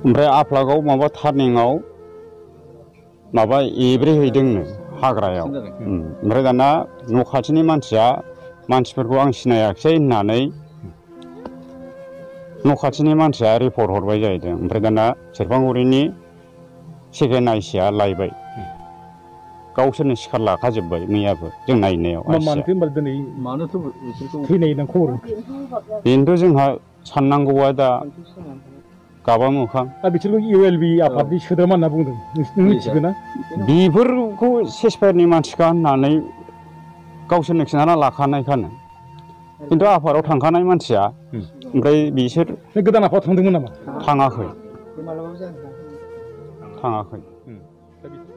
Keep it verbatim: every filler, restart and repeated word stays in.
ओमफ्राय आफ्लागाव माबा टार्निंआव माबा एब्रेहैदोंनो हाग्रायाव ओमफ्राय दाना न' खाथिनि मानसिया मानसिफोरखौ आं सिनायाखिसै होननानै न' खाथिनि मानसिया रिपर्ट हरबाय जाहैदों ओमफ्राय दाना सेरफांगुरिनि सेकेन्ड आइसिया लायबाय गावसोरनो सिखार लाखाजोब्बाय मैयाबो जों नायनायाव बेनोथ' जोंहा साननांगौआ दा गाबा मोखां बिसोरखौ इउ एल बि आफादनि सोद्रोमा होनना बुंदों नों मिथिगौ ना बेफोरखौ सेसफायारनि मानसिखा होननानै गावसोरनो खिन्थाना लाखानायखानो खिन्थु आफादाव थांखानाय मानसिया ओमफ्राय बिसोर गोदान आफादाव थांदोंमोन नामा थाङाखै थाङाखै